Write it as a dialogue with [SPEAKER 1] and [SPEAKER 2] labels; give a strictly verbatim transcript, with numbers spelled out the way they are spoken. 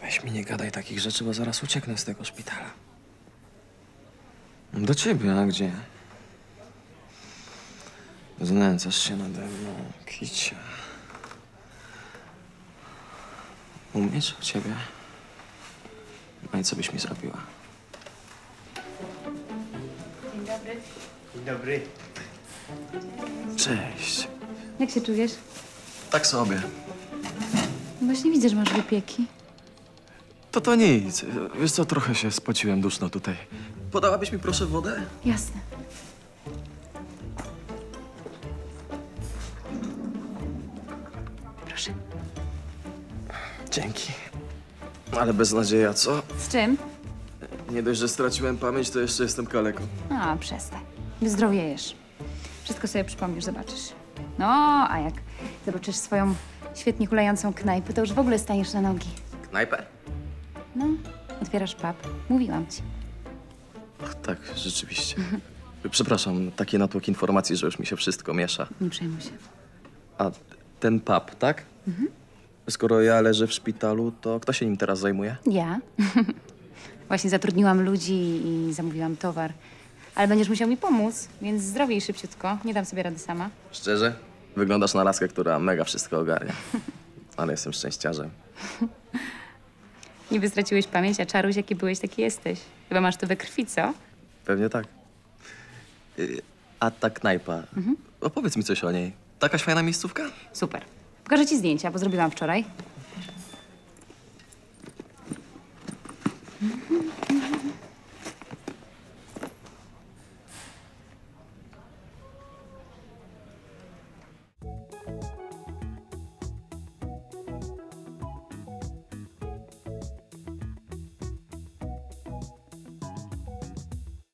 [SPEAKER 1] Weź mi nie gadaj takich rzeczy, bo zaraz ucieknę z tego szpitala. Do ciebie, a gdzie? Znęcasz się nade mną, kicia. Umiesz u ciebie? No i co byś mi zrobiła?
[SPEAKER 2] Dzień dobry.
[SPEAKER 3] Dzień dobry.
[SPEAKER 1] Cześć.
[SPEAKER 2] Jak się czujesz?
[SPEAKER 1] Tak sobie.
[SPEAKER 2] Właśnie widzę, że masz wypieki.
[SPEAKER 1] To to nic. Wiesz co, trochę się spociłem duszno tutaj. Podałabyś mi proszę wodę?
[SPEAKER 2] Jasne. Proszę.
[SPEAKER 1] Dzięki. Ale beznadzieja, co?
[SPEAKER 2] Z czym?
[SPEAKER 1] Nie dość, że straciłem pamięć, to jeszcze jestem kaleką.
[SPEAKER 2] A, przestań. Wyzdrowiejesz. Wszystko sobie przypomnisz, zobaczysz. No, a jak zobaczysz swoją świetnie hulającą knajpę, to już w ogóle staniesz na nogi.
[SPEAKER 1] Knajpę?
[SPEAKER 2] No, otwierasz pub. Mówiłam ci.
[SPEAKER 1] Ach, tak, rzeczywiście. Przepraszam, taki natłok informacji, że już mi się wszystko miesza.
[SPEAKER 2] Nie przejmuj się.
[SPEAKER 1] A ten pub, tak? Mhm. Skoro ja leżę w szpitalu, to kto się nim teraz zajmuje?
[SPEAKER 2] Ja? Właśnie zatrudniłam ludzi i zamówiłam towar. Ale będziesz musiał mi pomóc, więc zdrowiej szybciutko. Nie dam sobie rady sama.
[SPEAKER 1] Szczerze? Wyglądasz na laskę, która mega wszystko ogarnia. Ale jestem szczęściarzem.
[SPEAKER 2] Niby straciłeś pamięć, a czaruś jaki byłeś, taki jesteś. Chyba masz to we krwi, co?
[SPEAKER 1] Pewnie tak. Y, A ta knajpa, mhm. opowiedz mi coś o niej. Takaś fajna miejscówka?
[SPEAKER 2] Super. Pokażę ci zdjęcia, bo zrobiłam wczoraj. Mhm.